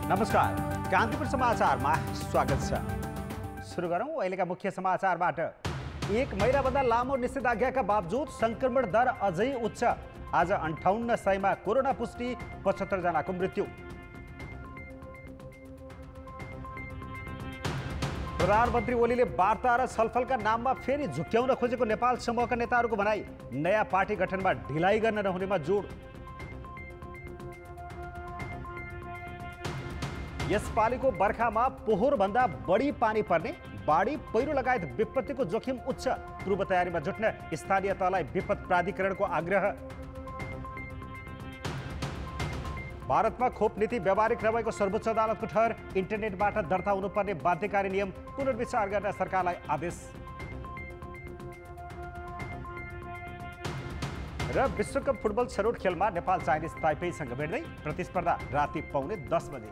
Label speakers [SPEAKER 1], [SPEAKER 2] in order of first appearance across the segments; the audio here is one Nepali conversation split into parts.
[SPEAKER 1] नमस्कार, कान्तिपुर समाचारमा स्वागत छ। सुरु गरौँ अहिलेका मुख्य समाचारबाट। एक महिनाभन्दा लामो निषेधाज्ञाका बावजुद संक्रमण दर अझै उच्च। आज 5800मा कोरोना पुष्टि, 75 जनाको मृत्यु। प्रधानमन्त्री ओलीले वार्ता र छलफलका नाममा फेरि झुक्क्याउन खोजेको नेपाल समूहका नेताहरूको भनाई। नयाँ पार्टी गठनमा ढिलाइ गर्न नहुनेमा जोड। यसपालिको बर्खामा पोहोरभन्दा बढी पानी पर्ने, बाढी पहिरो लगायत विपत्तिको जोखिम उच्च। पूर्व तयारीमा जुट्न स्थानीय तहलाई विपद प्राधिकरणको आग्रह। भारतमा खोप नीति व्यावहारिक नभएको सर्वोच्च अदालतको ठहर। इन्टरनेटबाट दर्ता हुनुपर्ने बाध्यकारी नियम पुनर्विचार गर्न सरकारलाई आदेश। र विश्वकप फुटबल छनौट खेलमा नेपाल चाइनिज ताइपेईसँग भेट्दै। प्रतिस्पर्धा राति 9:45 बजे।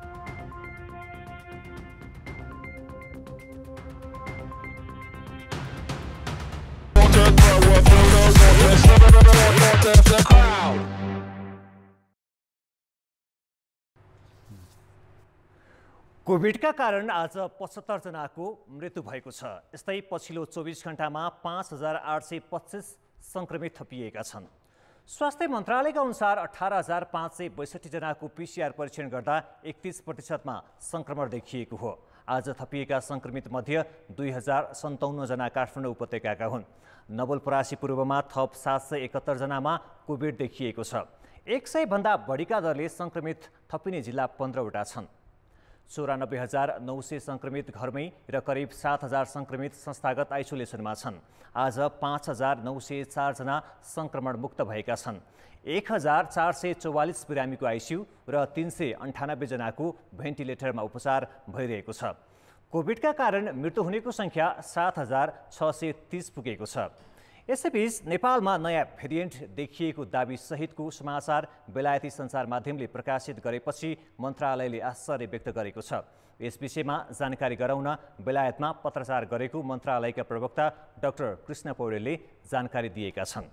[SPEAKER 2] कोभिडका कारण आज 75 जनाको मृत्यु भएको छ। यस्तै पछिल्लो 24 घण्टामा 5825 संक्रमित थपिएका छन्। स्वास्थ्य मन्त्रालयका अनुसार 18562 जनाको PCR परीक्षण गर्दा 31%मा संक्रमण देखिएको हो। आज थपिएका संक्रमित मध्ये 2057 जना काठमाडौँ उपत्यकाका हुन्। नवलपरासी पूर्वमा थप 771 जनामा कोभिड देखिएको छ। 100 भन्दा बढीका दरले संक्रमित थपिने जिल्ला 15 वटा छन्। 94,900 संक्रमित घरमै र करिब 7,000 संक्रमित संस्थागत आइसोलेसनमा छन्। आज 5,904 जना संक्रमण मुक्त भएका छन्। 1,444 बिरामीको आइसियु र 398 जनाको भेन्टिलेटरमा उपचार भइरहेको छ। कोभिडका कारण मृत्यु हुनेको संख्या 7,630 पुगेको छ। यसैबीच नेपालमा नयाँ भेरिएन्ट देखिएको दाबी सहितको समाचार बेलायती सञ्चार माध्यमले प्रकाशित गरेपछि मन्त्रालयले आश्चर्य व्यक्त गरेको छ। यस विषयमा जानकारी गराउन बेलायतमा पत्रचार गरेको मन्त्रालयका प्रवक्ता डाक्टर कृष्ण पौडेलले जानकारी दिएका छन्।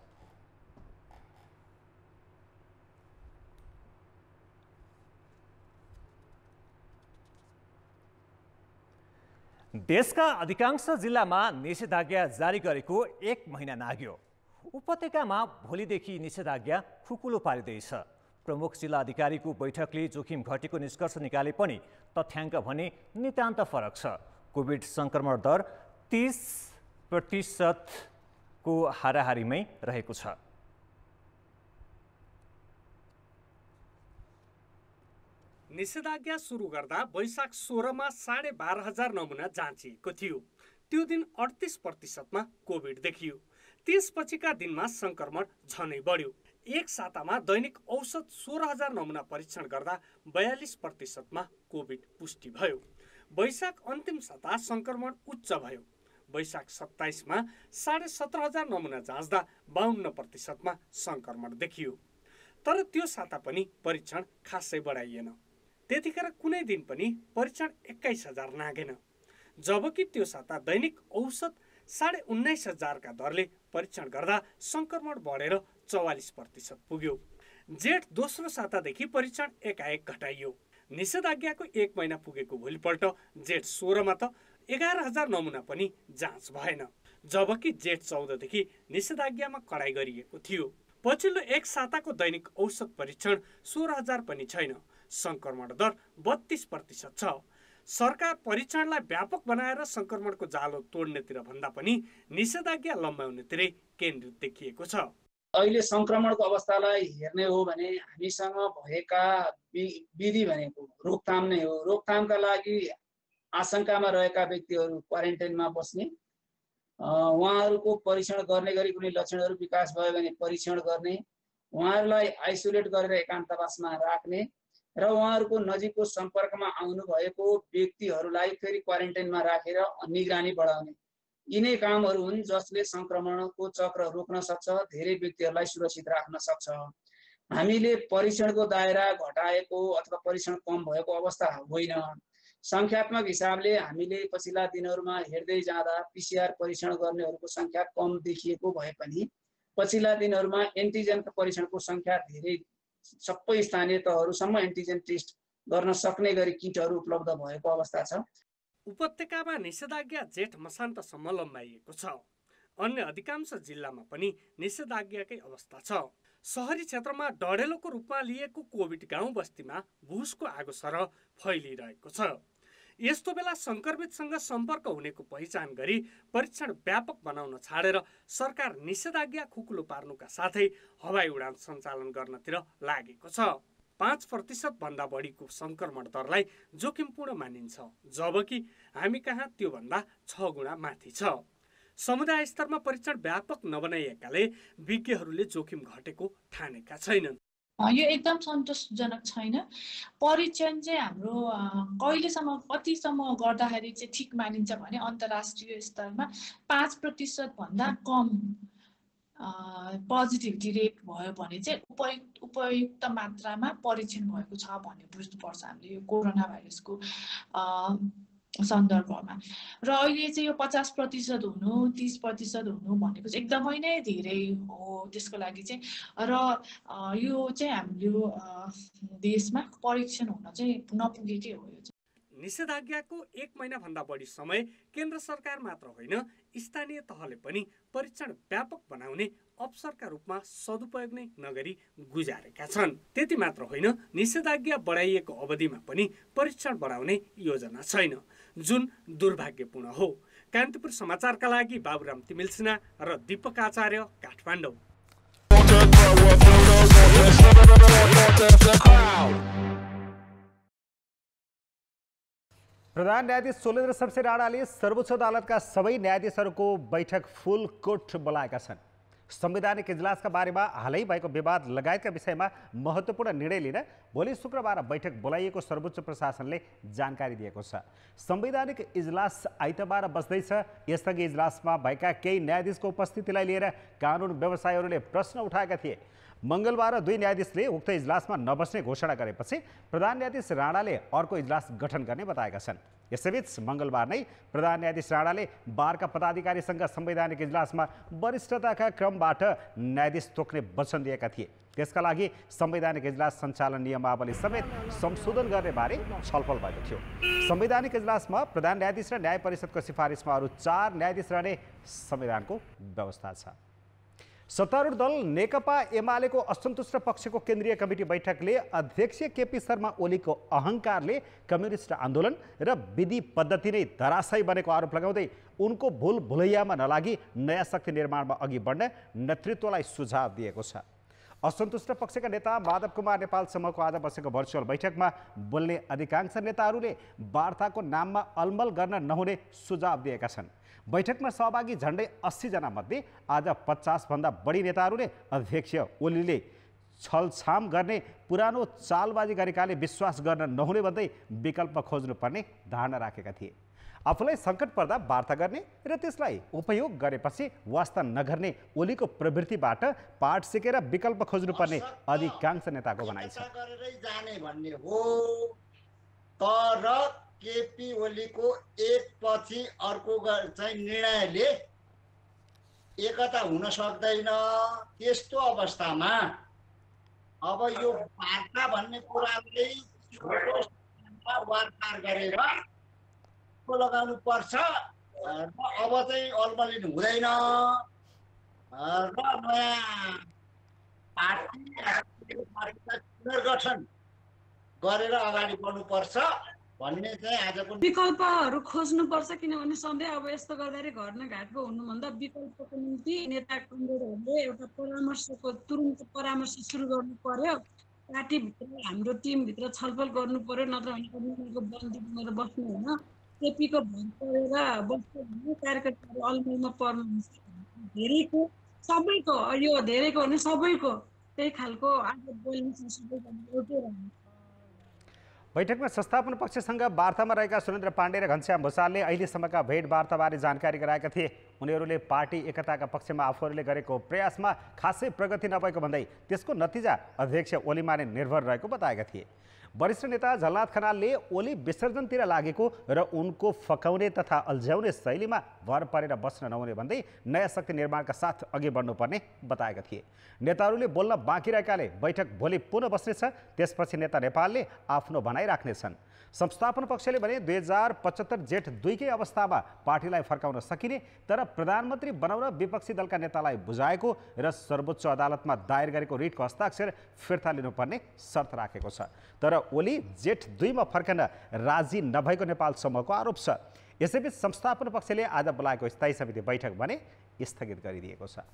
[SPEAKER 2] देशका अधिकांश जिल्लामा निषेधाज्ञा जारी गरेको 1 महिना नाग्यो। उपत्यकामा भोलिदेखि निषेधाज्ञा खुकुलो पारिँदैछ। प्रमुख जिल्ला अधिकारीको बैठकले जोखिम घटेको निष्कर्ष निकाले पनि तथ्याङ्क भने नितान्त फरक छ। कोभिड संक्रमण दर 30% को हाराहारीमै रहेको छ।
[SPEAKER 3] निषेधाज्ञा सुरु गर्दा वैशाख 16मा 12,500 नमुना जाँचिएको थियो। त्यो दिन 38%मा कोभिड देखियो। त्यसपछिका दिनमा संक्रमण झनै बढ्यो। एक सातामा दैनिक औसत 16,000 नमुना परीक्षण गर्दा 42%मा कोभिड पुष्टि भयो। वैशाख अन्तिम साता संक्रमण उच्च भयो। वैशाख 27मा 17,500 नमुना जाँच्दा 52%मा संक्रमण देखियो। तर त्यो साता पनि परीक्षण खासै बढाइएन। त्यतिखेर कुनै दिन पनि परीक्षण 21,000 नागेन। जबकि त्यो साता दैनिक औसत 19,500 का दरले परीक्षण गर्दा संक्रमण बढेर 44% पुग्यो। जेठ दोस्रो सातादेखि परीक्षण एकाएक घटाइयो। निषेधाज्ञाको 1 महिना पुगेको भोलिपल्ट जेठ 16मा त 11,000 नमुना पनि जाँच भएन। जबकि जेठ 14देखि निषेधाज्ञामा कडाइ गरिएको थियो। पछिल्लो एक साताको दैनिक औसत परीक्षण 16,000 पनि छैन। संक्रमण दर 32% छ। सरकार परीक्षणलाई व्यापक बनाएर संक्रमणको जालो तोड्नेतिर भन्दा पनि निषेधाज्ञा लम्ब्याउनेतिरै केन्द्रित देखिएको छ।
[SPEAKER 4] अहिले संक्रमणको अवस्थालाई हेर्ने हो भने हामीसँग भएका विधि भनेको रोकथाम नै हो। रोकथामका लागि आशंकामा रहेका व्यक्तिहरू क्वारेन्टाइनमा बस्ने, उहाँहरूको परीक्षण गर्ने गरी कुनै लक्षणहरू विकास भयो भने परीक्षण गर्ने, उहाँहरूलाई आइसोलेट गरेर एकान्तवासमा राख्ने र उहाँहरूको नजिकको सम्पर्कमा आउनु भएको व्यक्तिहरूलाई फेरि क्वारेन्टाइनमा राखेर निगरानी बढाउने, यिनै कामहरू हुन् जसले संक्रमणको चक्र रोक्न सक्छ, धेरै व्यक्तिहरूलाई सुरक्षित राख्न सक्छ। हामीले परीक्षणको दायरा घटाएको अथवा परीक्षण कम भएको अवस्था होइन। संख्यात्मक हिसाबले हामीले पछिल्ला दिनहरूमा हेर्दै जाँदा PCR परीक्षण गर्नेहरूको संख्या कम देखिएको भए पनि पछिल्ला दिनहरूमा एन्टिजेन परीक्षणको संख्या धेरै सबै स्थानीय तहहरूसम्म एन्टिजेन टेस्ट गर्न सक्ने गरी किटहरू उपलब्ध भएको अवस्था छ।
[SPEAKER 3] उपत्यकामा निषेधाज्ञा जेठ मसान्तसम्म लम्बाइएको छ। अन्य अधिकांश जिल्लामा पनि निषेधाज्ञाकै अवस्था छ। सहरी क्षेत्रमा डढेलोको रूपमा लिएको कोभिड गाउँ बस्तीमा भुसको आगो सरह फैलिरहेको छ। यस्तो बेला संक्रमितसँग सम्पर्क हुनेको पहिचान गरी परीक्षण व्यापक बनाउन छाडेर सरकार निषेधाज्ञा खुकुलो पार्नुका साथै हवाई उडान सञ्चालन गर्नतिर लागेको छ। 5% भन्दा बढीको संक्रमण दरलाई जोखिमपूर्ण मानिन्छ, जबकि हामी कहाँ त्योभन्दा 6 गुणा माथि छ। समुदाय स्तरमा परीक्षण व्यापक नबनाइएकाले विज्ञहरूले जोखिम घटेको ठानेका छैनन्।
[SPEAKER 5] यो एकदम सन्तोषजनक छैन। परीक्षण चाहिँ हाम्रो कहिलेसम्म कतिसम्म गर्दाखेरि चाहिँ ठिक मानिन्छ भने अन्तर्राष्ट्रिय स्तरमा 5% भन्दा कम पोजिटिभिटी रेट भयो भने चाहिँ उपयुक्त मात्रामा परीक्षण भएको छ भन्ने बुझ्नुपर्छ हामीले यो कोरोना भाइरसको सन्दर्भमा। र अहिले चाहिँ यो 50% हुनु 30% हुनु भनेको चाहिँ एकदमै नै धेरै हो। त्यसको लागि चाहिँ र यो चाहिँ हाम्रो देशमा परीक्षण हुन चाहिँ नपुगेकै हो। यो
[SPEAKER 3] निषेधाज्ञाको 1 महिनाभन्दा बढी समय केन्द्र सरकार मात्र होइन स्थानीय तहले पनि परीक्षण व्यापक बनाउने अवसरका रूपमा सदुपयोग नै नगरी गुजारेका छन्। त्यति मात्र होइन, निषेधाज्ञा बढाइएको अवधिमा पनि परीक्षण बढाउने योजना छैन, जुन दुर्भाग्यपूर्ण हो। कान्तिपुर समाचारका लागि बाबुराम तिमिल सिन्हा र दीपक आचार्य, काठमाडौँ।
[SPEAKER 1] प्रधान न्यायाधीश सोलेन्द्र शमशेर राणाले सर्वोच्च अदालतका सबै न्यायाधीशहरूको बैठक फुल कोर्ट बोलाएका छन्। संवैधानिक इजलासका बारेमा हालै भएको विवाद लगायतका विषयमा महत्त्वपूर्ण निर्णय लिन भोलि शुक्रबार बैठक बोलाइएको सर्वोच्च प्रशासनले जानकारी दिएको छ। संवैधानिक इजलास आइतबार बस्दैछ। यसअघि इजलासमा भएका केही न्यायाधीशको उपस्थितिलाई लिएर कानुन व्यवसायीहरूले प्रश्न उठाएका थिए। मंगलबार 2 न्यायाधीशले उक्त इजलासमा नबस्ने घोषणा गरेपछि प्रधान न्यायाधीश राणाले अर्को इजलास गठन गर्ने बताएका छन्। यसैबीच मंगलबार नै प्रधान न्यायाधीश राणाले बारका पदाधिकारीसँग संवैधानिक इजलासमा वरिष्ठताका क्रमबाट न्यायाधीश तोक्ने वचन दिएका थिए। त्यसका लागि संवैधानिक इजलास सञ्चालन नियमावली समेत संशोधन गर्ने बारे छलफल भएको थियो। संवैधानिक इजलासमा प्रधान न्यायाधीश र न्याय परिषदको सिफारिसमा अरू 4 न्यायाधीश रहने संविधानको व्यवस्था छ। सत्तारूढ दल नेकपा एमालेको असन्तुष्ट पक्षको केन्द्रीय कमिटी बैठकले अध्यक्ष केपी शर्मा ओलीको अहङ्कारले कम्युनिस्ट आन्दोलन र विधि पद्धति नै धराशायी बनेको आरोप लगाउँदै उनको भूल भुलैयामा नलागी नयाँ शक्ति निर्माणमा अघि बढ्न नेतृत्वलाई सुझाव दिएको छ। असन्तुष्ट पक्षका नेता माधव कुमार नेपाल समूहको आज बसेको भर्चुअल बैठकमा बोल्ने अधिकांश नेताहरूले वार्ताको नाममा अलमल गर्न नहुने सुझाव दिएका छन्। बैठकमा सहभागी झन्डै 80 जना मध्ये आज 50 भन्दा बढी नेताहरूले अध्यक्ष ओलीले छलछाम गर्ने पुरानो चालबाजी गरेकाले विश्वास गर्न नहुने भन्दै विकल्प खोज्नुपर्ने धारणा राखेका थिए। आफूलाई सङ्कट पर्दा वार्ता गर्ने र त्यसलाई उपयोग गरेपछि वास्ता नगर्ने ओलीको प्रवृत्तिबाट पाठ सिकेर विकल्प खोज्नुपर्ने अधिकांश नेताको भनाइ छ।
[SPEAKER 6] केपी ओलीको एकपछि अर्को चाहिँ निर्णयले एकता हुन सक्दैन। त्यस्तो अवस्थामा अब यो वार्ता भन्ने कुराले छोटो वार्ता गरेर लगाउनु पर्छ र अब चाहिँ अलमलिन हुँदैन र नयाँ पार्टी पुनर्गठन गरेर अगाडि बढ्नुपर्छ भन्ने चाहिँ आजको
[SPEAKER 7] विकल्पहरू खोज्नुपर्छ। किनभने सधैँ अब यस्तो गर्दाखेरि घटनाघाटको हुनुभन्दा विकल्पको निम्ति नेता कमरेडहरूले एउटा परामर्शको तुरुन्त परामर्श सुरु गर्नु पर्यो। पार्टीभित्र हाम्रो टिमभित्र छलफल गर्नु पर्यो, नत्र भने कम्युनिटीको बन्दी बनेर बस्नु होइन। केपीको भर परेर बस्यो भने कार्यकर्ताहरू अलमलमा पर्नु हुन्छ। धेरैको सबैको यो धेरैको भने सबैको त्यही खालको आज बोलिन्छ। सबैजना एउटै रहन्छ।
[SPEAKER 1] बैठकमा संस्थापन पक्षसँग वार्तामा रहेका सुरेन्द्र पाण्डे र घनश्याम भूषालले अहिलेसम्मका भेटवार्ताबारे जानकारी गराएका थिए। उनीहरूले पार्टी एकताका पक्षमा आफूहरूले गरेको प्रयासमा खासै प्रगति नभएको भन्दै त्यसको नतिजा अध्यक्ष ओलीमा नै निर्भर रहेको बताएका थिए। वरिष्ठ नेता झलनाथ खनालले ओली विसर्जनतिर लागेको र उनको फकाउने तथा अल्झ्याउने शैलीमा भर परेर बस्न नहुने भन्दै नयाँ शक्ति निर्माणका साथ अघि बढ्नुपर्ने बताएका थिए। नेताहरूले बोल्न बाँकी रहेकाले बैठक भोलि पुनः बस्नेछ। त्यसपछि नेता नेपालले आफ्नो भनाइ राख्नेछन्। संस्थापन पक्षले भने 2075 जेठ 2 कै अवस्थामा पार्टीलाई फर्काउन सकिने तर प्रधानमन्त्री बनाउन विपक्षी दलका नेतालाई बुझाएको र सर्वोच्च अदालतमा दायर गरेको रिटको हस्ताक्षर फिर्ता लिनुपर्ने शर्त राखेको छ। तर ओली जेठ 2 मा फर्कन राजी नभएको नेपाल समूहको आरोप छ। यसैबीच संस्थापन पक्षले आज बोलाएको स्थायी समिति बैठक भने स्थगित गरिदिएको छ।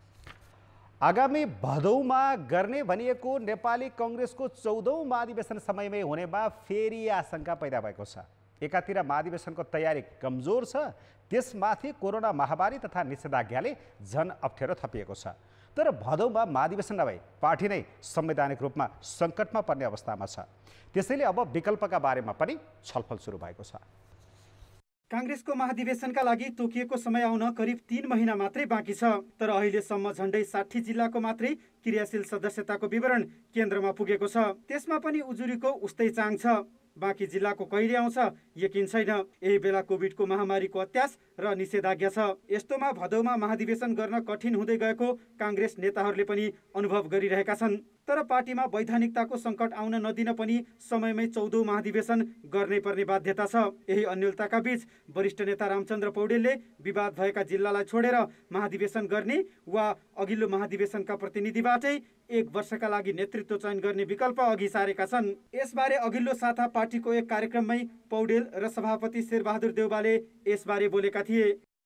[SPEAKER 1] आगामी भदौमा गर्ने भनिएको नेपाली कांग्रेसको 14औं महाधिवेशन समयमै हुनेमा फेरि आशंका पैदा भएको छ। एकातिर महाधिवेशनको तयारी कमजोर छ, त्यसमाथि कोरोना महामारी तथा निषेधाज्ञाले झन अप्ठ्यारो थपिएको छ। तर भदौमा महाधिवेशन नभई पार्टी नै संवैधानिक रूपमा सङ्कटमा पर्ने अवस्थामा छ। त्यसैले अब विकल्पका बारेमा पनि छलफल सुरु भएको छ।
[SPEAKER 8] कांग्रेसको महाधिवेशनका लागि तोकिएको समय आउन करिब 3 महिना मात्रै बाँकी छ। तर अहिलेसम्म झण्डै 60 जिल्लाको मात्रै क्रियाशील सदस्यताको विवरण केन्द्रमा पुगेको छ। त्यसमा पनि उजुरीको उस्तै चाङ छ। बाँकी जिल्लाको कहिले आउँछ यकिन छैन। यही बेला कोभिडको महामारीको अत्यास र निषेधाज्ञा छ। यस्तोमा भदौमा महाधिवेशन गर्न कठिन हुँदै गएको कांग्रेस नेताहरूले पनि अनुभव गरिरहेका छन्। तर पार्टीमा वैधानिकताको सङ्कट आउन नदिन पनि समयमै 14औं महाधिवेशन गर्नै पर्ने बाध्यता छ। यही अन्यलताका बीच वरिष्ठ नेता रामचन्द्र पौडेलले विवाद भएका जिल्लालाई छोडेर महाधिवेशन गर्ने वा अघिल्लो महाधिवेशनका प्रतिनिधिबाटै 1 वर्षका लागि नेतृत्व चयन गर्ने विकल्प अघि सारेका छन्। यसबारे अघिल्लो साता पार्टीको एक कार्यक्रममै पौडेल र सभापति शेरबहादुर देउवाले यसबारे बोलेका थिए।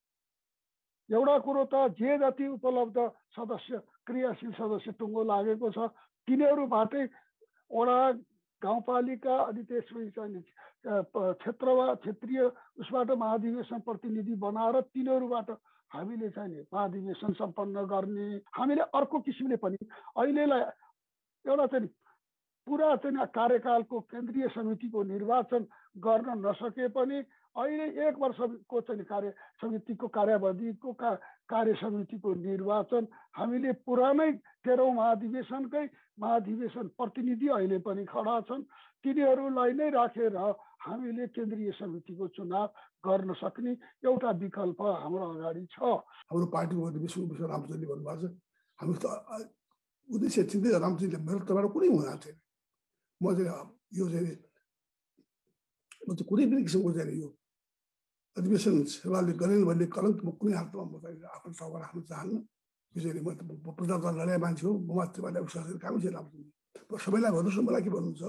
[SPEAKER 9] एउटा कुरो त जे जति उपलब्ध सदस्य क्रियाशील सदस्य टुङ्गो लागेको छ तिनीहरूबाटै वडा गाउँपालिका अनि त्यसपछि चाहिँ क्षेत्रीय उसबाट महाधिवेशन प्रतिनिधि बनाएर तिनीहरूबाट हामीले चाहिँ महाधिवेशन सम्पन्न गर्ने। हामीले अर्को किसिमले पनि अहिलेलाई एउटा चाहिँ पुरा चाहिँ कार्यकालको केन्द्रीय समितिको निर्वाचन गर्न नसके पनि अहिले 1 वर्षको चाहिँ कार्य समितिको कार्यावधिको कार्य समितिको निर्वाचन हामीले पुरानै 13औं महाधिवेशनकै महाधिवेशन प्रतिनिधि अहिले पनि खडा छन्। तिनीहरूलाई नै राखेर हामीले केन्द्रीय समितिको चुनाव गर्न सक्ने एउटा विकल्प हाम्रो अगाडि छ।
[SPEAKER 10] हाम्रो पार्टीको अधिवेशन विषय रामचन्द्रले भन्नुभएको छ। हामी त उद्देश्य चिन्दै रामचन्द्रले मेरो तर्फबाट कुनै हुन छैन। म चाहिँ यो चाहिँ कुनै पनि किसिमको चाहिँ यो अधिवेशन सेवाले गरेन भन्ने कलङ्क म कुनै हालतमा म आफ्नो तर्फबाट राख्न चाहन्न। यो चाहिँ म प्रजातन्त्र लडाइ मान्छे हो। म मातृभाषा उसले काम छैन। सबैलाई भन्नुहोस् न, मलाई के भन्नुहुन्छ?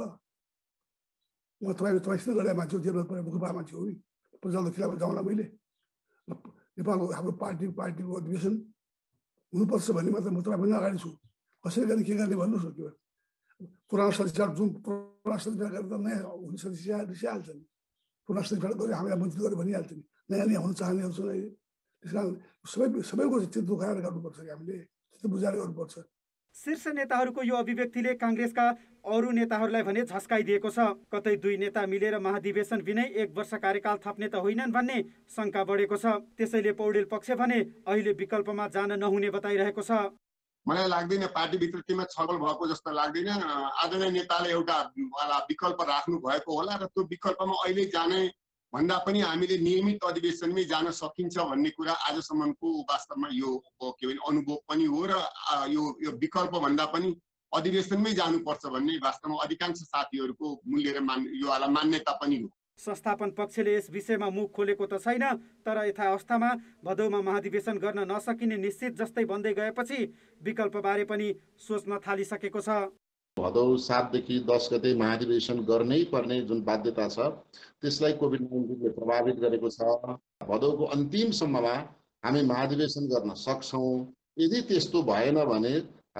[SPEAKER 10] म तपाईँसित लडाइ मान्छे हो, जेलमा परेर मुखपा मान्छे हो। प्रजातन्त्र खिलाफ जाउँला मैले नेपालको हाम्रो पार्टीको अधिवेशन हुनुपर्छ भन्ने मात्र म तपाईँभन्दा अगाडि छु। कसरी गर्ने के गर्ने भन्नुहोस् न। के पुरानो सदस्य जुन पुरानो सदस्य गरेर त नयाँ हुने सदस्य रिसाइहाल्छ नि। पुरानो सदस्य गरेर हामीलाई मन्त्री गरेर भनिहाल्छ नि। नयाँ नयाँ हुन चाहनेहरू छन्। त्यस कारण सबैको चित्त दुखाएर गर्नुपर्छ कि हामीले चित्त बुझाएर गर्नुपर्छ।
[SPEAKER 8] शीर्ष नेताहरूको यो अभिव्यक्तिले कांग्रेसका अरू नेताहरूलाई भने झस्काइदिएको छ। कतै 2 नेता मिलेर महाधिवेशन बिनै 1 वर्ष कार्यकाल थप्ने त होइनन् भन्ने शङ्का बढेको छ। त्यसैले पौडेल पक्ष भने अहिले विकल्पमा जान नहुने बताइरहेको छ।
[SPEAKER 11] मलाई लाग्दैन पार्टीभित्र तिमीमा छलफल भएको जस्तो लाग्दैन। आदरणीय नेताले एउटा विकल्प राख्नु भएको होला र त्यो विकल्पमा अहिले जाने भन्दा पनि हामीले नियमित अधिवेशनमै जान सकिन्छ भन्ने कुरा आजसम्मको वास्तवमा यो के भन्छ अनुभव पनि हो। र यो विकल्प भन्दा पनि अधिवेशनमै जानुपर्छ भन्ने वास्तवमा अधिकांश साथीहरूको मूल्य र यो मान्यता पनि हो।
[SPEAKER 8] संस्थापन पक्षले यस विषयमा मुख खोलेको त छैन। तर यथावस्थामा भदौमा महाधिवेशन गर्न नसकिने निश्चित जस्तै बन्दै गएपछि विकल्पबारे पनि सोच्न थालिसकेको छ।
[SPEAKER 12] भदौ 7 देखि 10 गते महाधिवेशन गर्नै पर्ने जुन बाध्यता छ त्यसलाई कोभिड-19ले प्रभावित गरेको छ। भदौको अन्तिमसम्ममा हामी महाधिवेशन गर्न सक्छौँ। यदि त्यस्तो भएन भने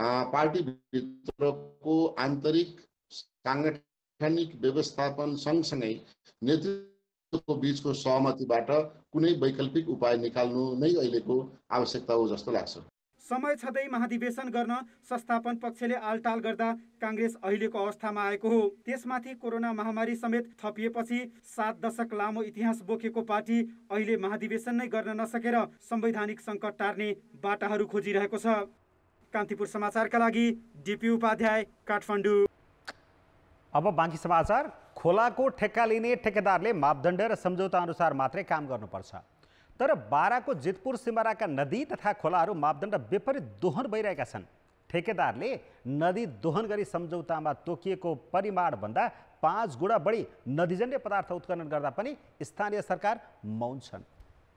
[SPEAKER 12] पार्टीभित्रको आन्तरिक साङ्गठनिक व्यवस्थापन सँगसँगै नेतृत्वको बीचको सहमतिबाट कुनै वैकल्पिक उपाय निकाल्नु नै अहिलेको आवश्यकता हो जस्तो लाग्छ।
[SPEAKER 8] समय छँदै महाधिवेशन गर्न संस्थापन पक्षले आलटाल गर्दा काङ्ग्रेस अहिलेको अवस्थामा आएको हो। त्यसमाथि कोरोना महामारी समेत थपिएपछि 7 दशक लामो इतिहास बोकेको पार्टी अहिले महाधिवेशन नै गर्न नसकेर संवैधानिक सङ्कट टार्ने बाटाहरू खोजिरहेको छ। कान्तिपुर समाचारका लागि डिपी उपाध्याय, काठमाडौँ।
[SPEAKER 1] अब बाँकी समाचार। खोलाको ठेक्का लिने ठेकेदारले मापदण्ड र सम्झौता अनुसार मात्रै काम गर्नुपर्छ। तर बाराको जितपुर सिमराका नदी तथा खोलाहरू मापदण्ड विपरीत दोहन भइरहेका छन्। ठेकेदारले नदी दोहन गरी सम्झौतामा तोकिएको परिमाणभन्दा 5 गुणा बढी नदीजन्य पदार्थ उत्खनन गर्दा पनि स्थानीय सरकार मौन छन्।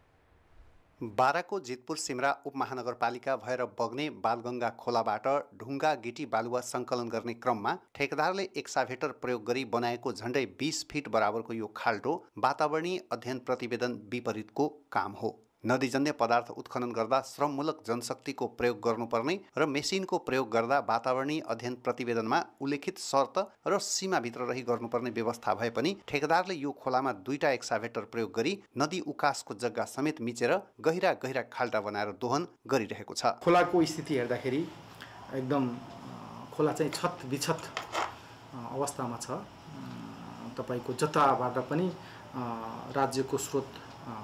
[SPEAKER 13] बाराको जितपुर सिमरा उपमहानगरपालिका भएर बग्ने बालगङ्गा खोलाबाट ढुङ्गा गिटी बालुवा सङ्कलन गर्ने क्रममा ठेकेदारले एक्साभेटर प्रयोग गरी बनाएको झण्डै 20 फिट बराबरको यो खाल्डो वातावरणीय अध्ययन प्रतिवेदन विपरीतको काम हो। नदीजन्य पदार्थ उत्खनन गर्दा श्रममूलक जनशक्तिको प्रयोग गर्नुपर्ने र मेसिनको प्रयोग गर्दा वातावरणीय अध्ययन प्रतिवेदनमा उल्लेखित शर्त र सीमाभित्र रही गर्नुपर्ने व्यवस्था भए पनि ठेकेदारले यो खोलामा 2टा एक्साभेटर प्रयोग गरी नदी उकासको जग्गा समेत मिचेर गहिरा गहिरा खाल्टा बनाएर दोहन गरिरहेको छ।
[SPEAKER 14] खोलाको स्थिति हेर्दाखेरि एकदम खोला चाहिँ छत विछत अवस्थामा छ। तपाईको जताबाट पनि राज्यको स्रोत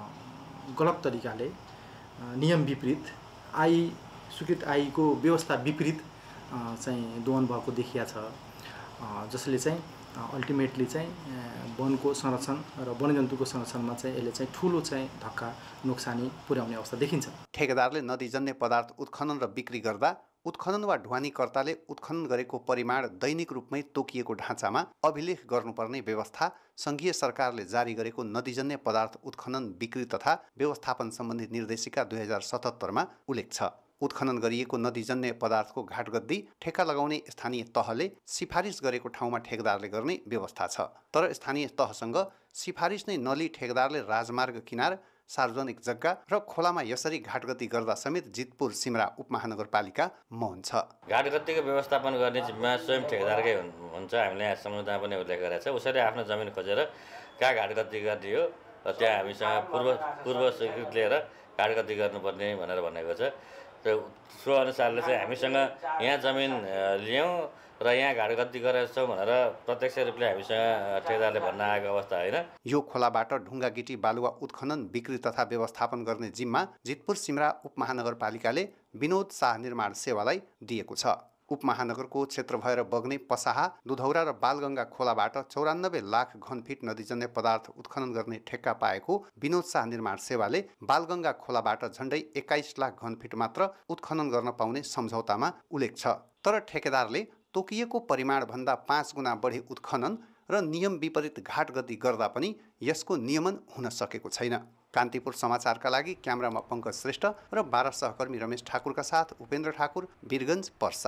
[SPEAKER 14] गलत तरिकाले नियम विपरीत स्वीकृत आईको व्यवस्था विपरीत चाहिँ दोहन भएको देखिया छ, जसले चाहिँ अल्टिमेटली चाहिँ वनको संरक्षण र वन्यजन्तुको संरक्षणमा चाहिँ यसले चाहिँ ठुलो चाहिँ धक्का नोक्सानी पुर्याउने अवस्था देखिन्छ।
[SPEAKER 13] ठेकेदारले नदीजन्य पदार्थ उत्खनन र बिक्री गर्दा उत्खनन वा ढुवानीकर्ताले उत्खनन गरेको परिमाण दैनिक रूपमै तोकिएको ढाँचामा अभिलेख गर्नुपर्ने व्यवस्था सङ्घीय सरकारले जारी गरेको नदीजन्य पदार्थ उत्खनन बिक्री तथा व्यवस्थापन सम्बन्धी निर्देशिका 2077मा उल्लेख छ। उत्खनन गरिएको नदीजन्य पदार्थको घाटगद्दी ठेक्का लगाउने स्थानीय तहले सिफारिस गरेको ठाउँमा ठेकेदारले गर्ने व्यवस्था छ। तर स्थानीय तहसँग सिफारिस नै नलिई ठेकेदारले राजमार्ग किनार, सार्वजनिक जग्गा र खोलामा यसरी घाटगद्दी गर्दा समेत जितपुर सिमरा उपमहानगरपालिका मौन छ।
[SPEAKER 15] घाटगद्दीको व्यवस्थापन गर्ने जिम्मा स्वयं ठेकेदारकै हुन्छ। हामीले यहाँ सम्झौतामा पनि उल्लेख गरेको छ। उसैले आफ्नो जमिन खोजेर कहाँ घाटगद्दी गर्ने हो र त्यहाँ हामीसँग पूर्व स्वीकृति लिएर घाटगद्दी गर्नुपर्ने भनेर भनेको छ। सो अनुसारले चाहिँ हामीसँग यहाँ जमिन ल्याउँ र यहाँ घाटगद्दी गरेछौँ भनेर प्रत्यक्ष रूपले हामीसँग ठेकेदारले भन्न आएको अवस्था होइन।
[SPEAKER 13] यो खोलाबाट ढुङ्गा गिटी बालुवा उत्खनन बिक्री तथा व्यवस्थापन गर्ने जिम्मा जितपुर सिमरा उपमहानगरपालिकाले विनोद शाह निर्माण सेवालाई दिएको छ। उपमहानगरको क्षेत्र भएर बग्ने पसाहा, दुधौरा र बालगङ्गा खोलाबाट 94 लाख घनफिट नदीजन्य पदार्थ उत्खनन गर्ने ठेक्का पाएको विनोद शाह निर्माण सेवाले बालगङ्गा खोलाबाट झण्डै 21 लाख घनफिट मात्र उत्खनन गर्न पाउने सम्झौतामा उल्लेख छ। तर ठेकेदारले तोकिएको परिमाणभन्दा 5 गुणा बढी उत्खनन र नियम विपरीत घाटगद्दी गर्दा पनि यसको नियमन हुन सकेको छैन। कान्तिपुर समाचारका लागि क्यामेरामा पङ्कज श्रेष्ठ र बारा सहकर्मी रमेश ठाकुरका साथ उपेन्द्र ठाकुर, वीरगञ्ज, पर्सा।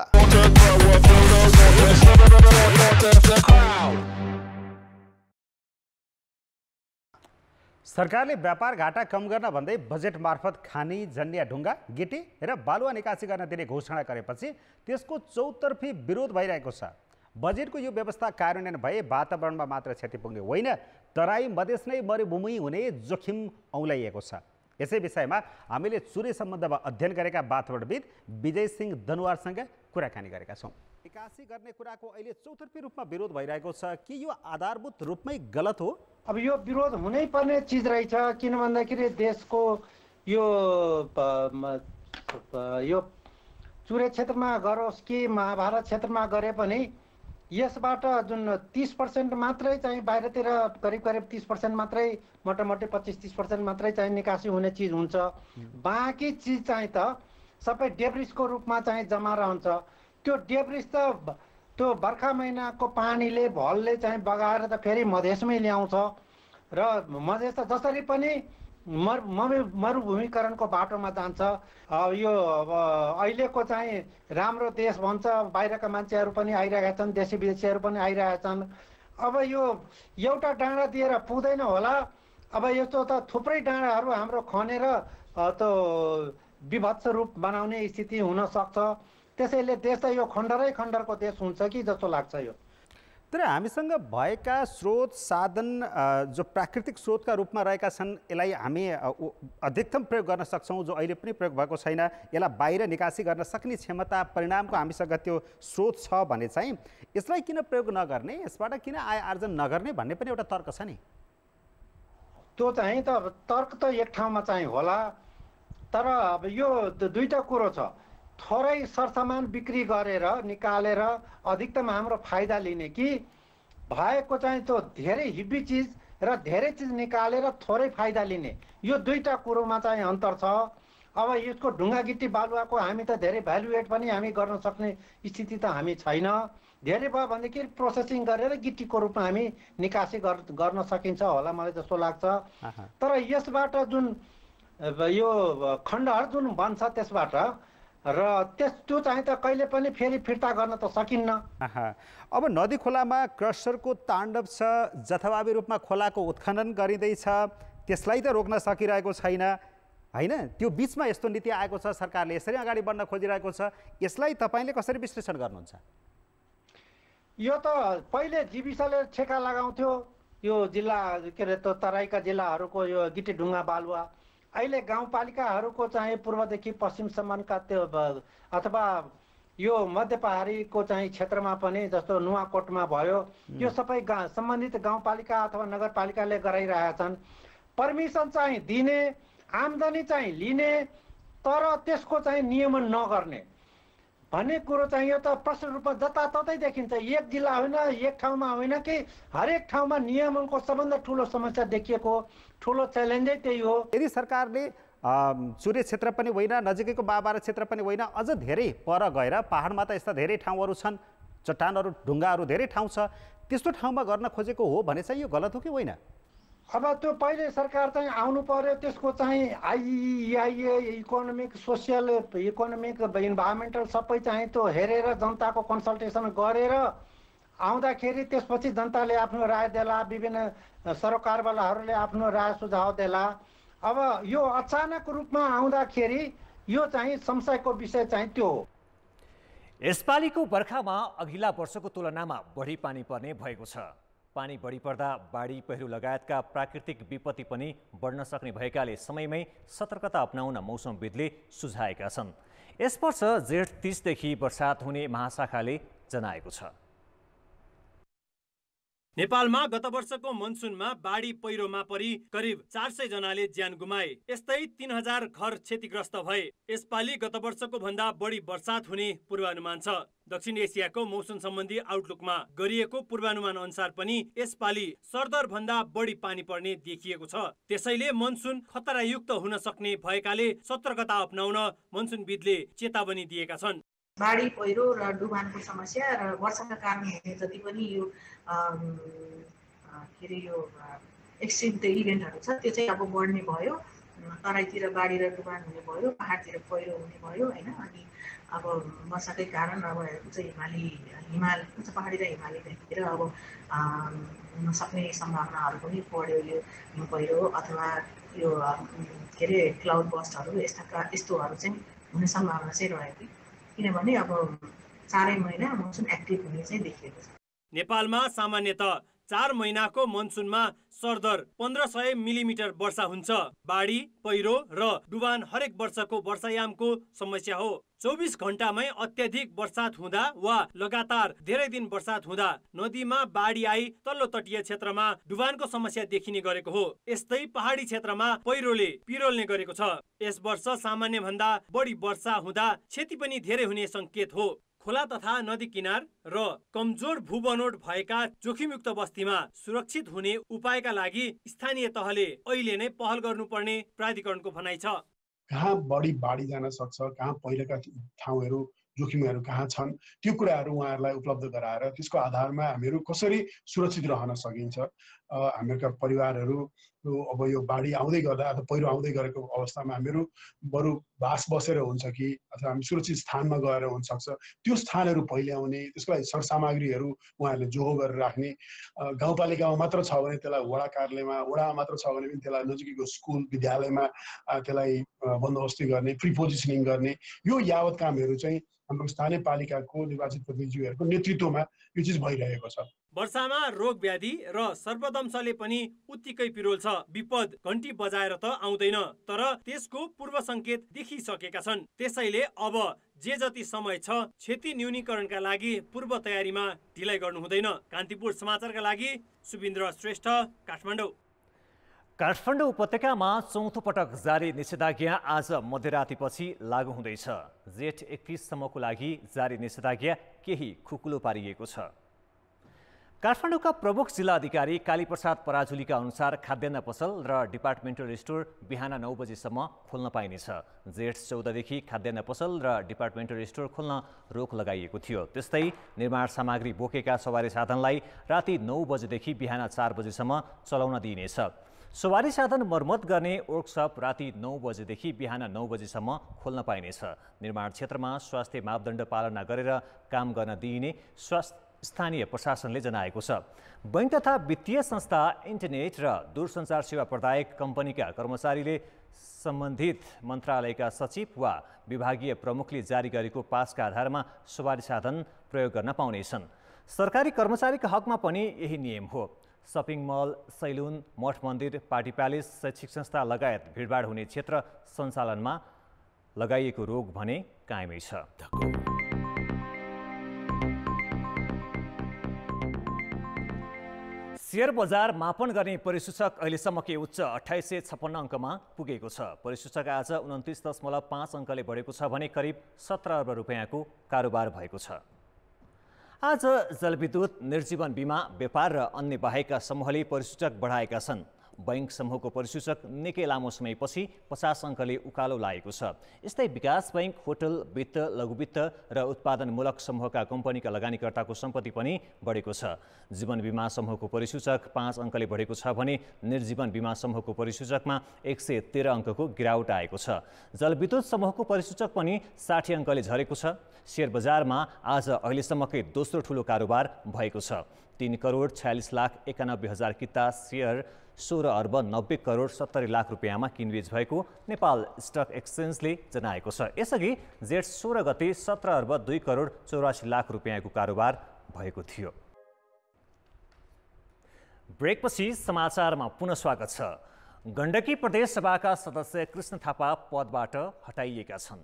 [SPEAKER 1] सरकारले व्यापार घाटा कम गर्न भन्दै बजेट मार्फत खानी जन्य ढुङ्गा गिटी र बालुवा निकासी गर्न दिने घोषणा गरेपछि त्यसको चौतर्फी विरोध भइरहेको छ। बजेटको यो व्यवस्था कार्यान्वयन भए वातावरणमा मात्र क्षति पुग्ने होइन, तराई मधेस नै मरुभूमि हुने जोखिम औँल्याइएको छ। यसै विषयमा हामीले चुरे सम्बन्धमा अध्ययन गरेका वातावरणविद विजय सिंह दनुवारसँग कुराकानी गरेका छौँ। निकासी गर्ने कुराको अहिले चौतर्फी रूपमा विरोध भइरहेको छ कि यो आधारभूत रूपमै गलत हो?
[SPEAKER 16] अब यो विरोध हुनै पर्ने चिज रहेछ, किन भन्दाखेरि देशको यो चुरे क्षेत्रमा गरोस् कि महाभारत क्षेत्रमा गरे पनि यसबाट जुन 30% मात्रै चाहिँ बाहिरतिर करिब 30% मात्रै, मोटामोटी 25-30% मात्रै चाहिँ निकासी हुने चिज हुन्छ। बाँकी चिज चाहिँ त सबै डेब्रिसको रूपमा चाहिँ जमा रहन्छ। त्यो डेब्रिस त त्यो बर्खा महिनाको पानीले भलले चाहिँ बगाएर त फेरि मधेसमै ल्याउँछ र मधेस त जसरी पनि मरुभूमिकरणको बाटोमा जान्छ। यो अहिलेको चाहिँ राम्रो देश भन्छ, बाहिरका मान्छेहरू पनि आइरहेका छन्, देशी विदेशीहरू पनि आइरहेका छन्। अब यो एउटा डाँडा दिएर पुग्दैन होला। अब यस्तो त थुप्रै डाँडाहरू हाम्रो खनेर त्यो विभत्स रूप बनाउने स्थिति हुन सक्छ। त्यसैले देश त यो खण्डरको देश हुन्छ कि जस्तो लाग्छ। यो
[SPEAKER 1] तर हामीसँग भएका स्रोत साधन जो प्राकृतिक स्रोतका रूपमा रहेका छन् यसलाई हामी अधिकतम प्रयोग गर्न सक्छौँ, जो अहिले पनि प्रयोग भएको छैन, यसलाई बाहिर निकासी गर्न सक्ने क्षमता परिणामको हामीसँग त्यो स्रोत छ भने चाहिँ यसलाई किन प्रयोग नगर्ने, यसबाट किन आय आर्जन नगर्ने भन्ने पनि एउटा तर्क छ नि।
[SPEAKER 16] त्यो चाहिँ त तर्क त एक ठाउँमा चाहिँ होला, तर अब यो दुईटा कुरो छ। थोरै सरसामान बिक्री गरेर निकालेर अधिकतम हाम्रो फाइदा लिने कि भएको चाहिँ त्यो धेरै हिब्बी चिज र धेरै चिज निकालेर थोरै फाइदा लिने, यो दुईटा कुरोमा चाहिँ अन्तर छ। अब यसको ढुङ्गा गिट्टी बालुवाको हामी त धेरै भ्यालुएट पनि हामी गर्न सक्ने स्थिति त हामी छैन। धेरै भयो भनेदेखि प्रोसेसिङ गरेर गिट्टीको रूपमा हामी निकासी गर्न सकिन्छ होला, मलाई जस्तो लाग्छ। तर यसबाट जुन यो खण्डहर जुन बन्छ त्यसबाट र त्यो चाहिँ त कहिले पनि फेरि फिर्ता गर्न त सकिन्न।
[SPEAKER 1] अब नदी खोलामा क्रसरको ताण्डव छ, जथाभावी रूपमा खोलाको उत्खनन गरिँदैछ, त्यसलाई त रोक्न सकिरहेको छैन होइन। त्यो बिचमा यस्तो नीति आएको छ, सरकारले यसरी अगाडि बढ्न खोजिरहेको छ, यसलाई तपाईँले कसरी विश्लेषण गर्नुहुन्छ?
[SPEAKER 16] यो त पहिले जीविसले ठेका लगाउँथ्यो यो जिल्ला के अरे तराईका जिल्लाहरूको यो गिटी ढुङ्गा बालुवा। अहिले गाउँपालिकाहरूको चाहिँ पूर्वदेखि पश्चिमसम्मका त्यो अथवा यो मध्य पहाडीको चाहिँ क्षेत्रमा पनि जस्तो नुवाकोटमा भयो, यो सबै सम्बन्धित गाउँपालिका अथवा नगरपालिकाले गराइरहेका छन्। पर्मिसन चाहिँ दिने, आम्दानी चाहिँ लिने, तर त्यसको चाहिँ नियमन नगर्ने भन्ने कुरो चाहिँ यो त प्रष्ट रूपमा जताततै देखिन्छ। एक जिल्ला होइन, एक ठाउँमा होइन कि हरेक ठाउँमा नियमनको सबभन्दा ठुलो समस्या देखिएको ठुलो च्यालेन्जै त्यही हो।
[SPEAKER 1] यदि सरकारले सूर्य क्षेत्र पनि होइन, नजिकैको बाबारा क्षेत्र पनि होइन, अझ धेरै पर गएर पहाडमा त यस्ता धेरै ठाउँहरू छन्, चट्टानहरू ढुङ्गाहरू धेरै ठाउँ छ, त्यस्तो ठाउँमा गर्न खोजेको हो भने चाहिँ यो गलत हो कि होइन?
[SPEAKER 16] अब त्यो पहिले सरकार चाहिँ आउनु पर्यो, त्यसको चाहिँ IEIA economic social economic environmental सबै चाहिँ त्यो हेरेर जनताको कन्सल्टेसन गरेर आउँदाखेरि त्यसपछि जनताले आफ्नो राय देला, विभिन्न सरकारवालाहरूले आफ्नो राय सुझाव देला। अब यो अचानक रूपमा आउँदाखेरि यो चाहिँ संशयको विषय चाहिँ त्यो हो।
[SPEAKER 2] यसपालिको बर्खामा अघिल्ला वर्षको तुलनामा बढी पानी पर्ने भएको छ। पानी बढी पर्दा बाढी पहिरो लगायतका प्राकृतिक विपत्ति पनि बढ्न सक्ने भएकाले समयमै सतर्कता अपनाउन मौसमविदले सुझाएका छन्। यस वर्ष जेठ 30 देखि बर्सात हुने महाशाखाले जनाएको छ।
[SPEAKER 17] नेपालमा गत वर्षको मनसुनमा बाढी पहिरोमा परि करिब 400 जनाले ज्यान गुमाए। यस्तै 3000 घर क्षतिग्रस्त भए। यसपालि गत वर्षको भन्दा बढी बर्सात हुने पूर्वानुमान छ। दक्षिण एसियाको मौसम सम्बन्धी आउटलुकमा गरिएको पूर्वानुमान अनुसार पनि यसपालि सरदर भन्दा बढी पानी पर्ने देखिएको छ। त्यसैले मनसुन खतरायुक्त हुन सक्ने भएकाले सतर्कता अपनाउन मनसुनविदले चेतावनी दिएका छन्।
[SPEAKER 18] बाढी पहिरो र डुबानको समस्या र वर्षाका कारण हुने जति पनि यो के अरे यो एक्सट्रिम इभेन्टहरू छ त्यो चाहिँ अब बढ्ने भयो। तराईतिर बाढी र डुबान हुने भयो, पहाडतिर पहिरो हुने भयो होइन। अनि अब वर्षाकै कारण अब उच्च हिमाल उच्च पहाडी र हिमाली भेगतिर अब हुन सक्ने सम्भावनाहरू पनि बढ्यो। यो पहिरो अथवा यो के अरे क्लाउड बस्टहरू यस्तोहरू चाहिँ हुने सम्भावना चाहिँ रहेको, किनभने अब 4 महिना मनसुन एक्टिभ हुने चाहिँ देखिएको छ।
[SPEAKER 17] नेपालमा सामान्यतः 4 महिनाको मनसुनमा सरदर 1500 मिलिमिटर वर्षा हुन्छ। बाढी पहिरो र डुबान हरेक वर्षको वर्षायामको समस्या हो। 24 घण्टामै अत्यधिक बर्सात हुँदा वा लगातार धेरै दिन बर्सात हुँदा नदीमा बाढी आई तल्लो तटीय क्षेत्रमा डुबानको समस्या देखिने गरेको हो। यस्तै पहाडी क्षेत्रमा पहिरोले पिरोल्ने गरेको छ। यस वर्ष सामान्य भन्दा बढी वर्षा हुँदा क्षति पनि धेरै हुने संकेत हो। खोला तथा नदी किनार र कमजोर भूबनोट भएका जोखिमयुक्त बस्तीमा सुरक्षित हुने उपायका लागि स्थानीय तहले अहिले नै पहल गर्नुपर्ने प्राधिकरणको भनाइ छ।
[SPEAKER 19] कहाँ बढी बाढी जान सक्छ, कहाँ पहिलेका ठाउँहरू जोखिमहरू कहाँ छन्, त्यो कुराहरू उहाँहरूलाई उपलब्ध गराएर त्यसको आधारमा हामीहरू कसरी सुरक्षित रहन सकिन्छ। हामीहरूका परिवारहरू अब यो बाढी आउँदै गर्दा अथवा पहिरो आउँदै गरेको अवस्थामा हामीहरू बरु बास बसेर हुन्छ कि अथवा हामी सुरक्षित स्थानमा गएर हुनसक्छ, त्यो स्थानहरू पहिल्याउने, त्यसको लागि सरसामग्रीहरू उहाँहरूले जोहो गरेर राख्ने। गाउँपालिकामा मात्र छ भने त्यसलाई वडा कार्यालयमा, वडामा मात्र छ भने पनि त्यसलाई नजिकैको स्कुल विद्यालयमा त्यसलाई बन्दोबस्ती गर्ने, प्रिपोजिसनिङ गर्ने, यो यावत कामहरू चाहिँ हाम्रो स्थानीय पालिकाको निर्वाचित प्रतिनिधिहरूको नेतृत्वमा यो चिज भइरहेको छ।
[SPEAKER 17] वर्षामा रोग व्याधि र सर्पदंशले पनि उत्तिकै पिरोल छ। विपद घण्टी बजाएर त आउँदैन, तर त्यसको पूर्व संकेत देखिसकेका छन्। त्यसैले अब जे जति समय छ क्षति न्यूनीकरणका लागि पूर्व तयारीमा ढिलाइ गर्नु हुँदैन। कान्तिपुर समाचारका लागि सुबिन्द्र श्रेष्ठ, काठमाडौँ।
[SPEAKER 2] काठमाडौँ उपत्यकामा चौथो पटक जारी निषेधाज्ञा आज मध्यरातीपछि लागू हुँदैछ। जेठ 31 सम्मको लागि जारी निषेधाज्ञा केही खुकुलो पारिएको छ। काठमाडौँका प्रमुख जिल्ला अधिकारी कालीप्रसाद पराजुलीका अनुसार खाद्यान्न पसल र डिपार्टमेन्टल स्टोर बिहान 9 बजेसम्म खोल्न पाइनेछ। जेठ 14 देखि खाद्यान्न पसल र डिपार्टमेन्टल स्टोर खोल्न रोक लगाइएको थियो। त्यस्तै निर्माण सामग्री बोकेका सवारी साधनलाई राति 9 बजेदेखि बिहान 4 बजेसम्म चलाउन दिइनेछ। सवारी साधन मर्मत गर्ने वर्कसप राति 9 बजेदेखि बिहान 9 बजेसम्म खोल्न पाइनेछ। निर्माण क्षेत्रमा स्वास्थ्य मापदण्ड पालना गरेर काम गर्न दिइने स्थानीय प्रशासनले जनाएको छ। बैंक तथा वित्तीय संस्था, इन्टरनेट र दूरसञ्चार सेवा प्रदायक कम्पनीका कर्मचारीले सम्बन्धित मन्त्रालयका सचिव वा विभागीय प्रमुखले जारी गरेको पासका आधारमा सवारी साधन प्रयोग गर्न पाउनेछन्। सरकारी कर्मचारीका हकमा पनि यही नियम हो। सपिङ मल, सैलुन, मठ मन्दिर, पार्टी प्यालेस, शैक्षिक संस्था लगायत भिडभाड हुने क्षेत्र सञ्चालनमा लगाइएको रोक भने कायमै छ। शेयर बजार मापन गर्ने परिसूचक अहिलेसम्मकै उच्च 2856 अङ्कमा पुगेको छ। परिसूचक आज 29.5 अङ्कले बढेको छ भने करिब 17 अर्ब रुपियाँको कारोबार भएको छ। आज जलविद्युत, निर्जीवन बीमा, व्यापार र अन्य बाहेकका समूहले परिसूचक बढाएका छन्। बैंक समूहको परिसूचक निकै लामो समयपछि 50 अङ्कले उकालो लागेको छ। यस्तै विकास बैंक, होटल, वित्त, लघुवित्त र उत्पादनमूलक समूहका कम्पनीका लगानीकर्ताको सम्पत्ति पनि बढेको छ। जीवन बीमा समूहको परिसूचक 5 अङ्कले बढेको छ भने निर्जीवन बीमा समूहको परिसूचकमा 113 अङ्कको गिरावट आएको छ। जलविद्युत समूहको परिसूचक पनि 60 अङ्कले झरेको छ। शेयर बजारमा आज अहिलेसम्मकै दोस्रो ठुलो कारोबार भएको छ। 3 करोड 46 लाख 91 हजार किता शेयर 16 अर्ब 90 करोड 70 लाख रुपियाँमा किनबेच भएको नेपाल स्टक एक्सचेन्जले जनाएको छ। यसअघि जेठ 16 गते 17 अर्ब 2 करोड 84 लाख रुपियाँको कारोबार भएको थियो। ब्रेकपछि समाचारमा पुनः स्वागत छ। गण्डकी प्रदेश सभाका सदस्य कृष्ण थापा पदबाट हटाइएका छन्।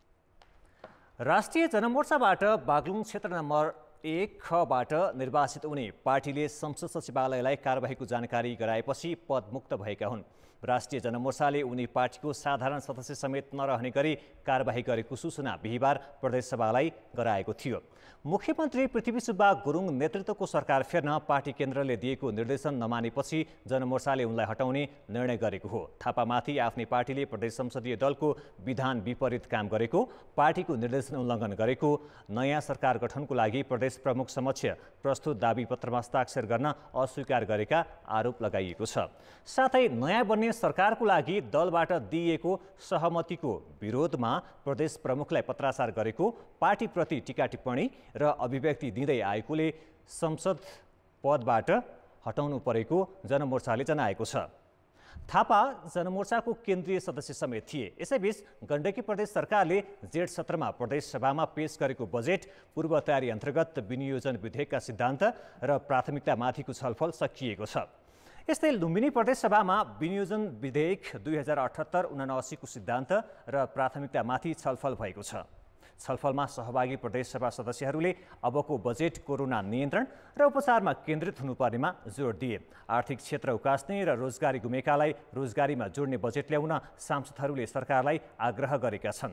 [SPEAKER 2] राष्ट्रिय जनमोर्चाबाट बागलुङ क्षेत्र नम्बर 1 खबाट निर्वाचित हुने पार्टीले संसद सचिवालयलाई कारबाहीको जानकारी गराएपछि पदमुक्त भएका हुन्। राष्ट्रिय जनमोर्चाले उनी पार्टीको साधारण सदस्य समेत नरहने गरी कारबाही गरेको सूचना बिहिबार प्रदेशसभालाई गराएको थियो। मुख्यमन्त्री पृथ्वी सुब्बा गुरुङ नेतृत्वको सरकार फेर्न पार्टी केन्द्रले दिएको निर्देशन नमानेपछि जनमोर्चाले उनलाई हटाउने निर्णय गरेको हो। थापामाथि आफ्नै पार्टीले प्रदेश संसदीय दलको विधान विपरीत काम गरेको, पार्टीको निर्देशन उल्लङ्घन गरेको, नयाँ सरकार गठनको लागि प्रदेश प्रमुख समक्ष प्रस्तुत दाबी पत्रमा हस्ताक्षर गर्न अस्वीकार गरेका आरोप लगाइएको छ। साथै नयाँ बन्ने सरकारको लागि दलबाट दिइएको सहमतिको विरोधमा प्रदेश प्रमुखलाई पत्राचार गरेको, पार्टीप्रति टीका टिप्पणी र अभिव्यक्ति दिँदै आएकोले संसद पदबाट हटाउनु परेको जनमोर्चाले जनाएको छ। थापा जनमोर्चाको केन्द्रीय सदस्य समेत थिए। यसैबीच गण्डकी प्रदेश सरकारले जेठ 17मा प्रदेश सभामा पेश गरेको बजेट पूर्व तयारी अन्तर्गत विनियोजन विधेयकका सिद्धान्त र प्राथमिकतामाथिको छलफल सकिएको छ। यस्तै लुम्बिनी प्रदेश सभामा विनियोजन विधेयक 2078-79 को सिद्धान्त र प्राथमिकतामाथि छलफल भएको छ। छलफलमा सहभागी प्रदेशसभा सदस्यहरूले अबको बजेट कोरोना नियन्त्रण र उपचारमा केन्द्रित हुनुपर्नेमा जोड दिए। आर्थिक क्षेत्र उकास्ने र रोजगारी गुमेकालाई रोजगारीमा जोड्ने बजेट ल्याउन सांसदहरूले सरकारलाई आग्रह गरेका छन्।